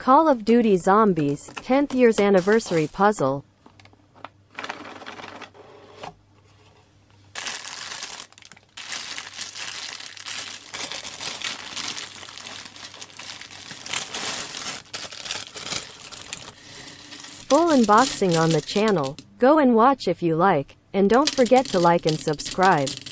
Call of Duty Zombies, 10th year's anniversary puzzle. Full unboxing on the channel. Go and watch if you like, and don't forget to like and subscribe.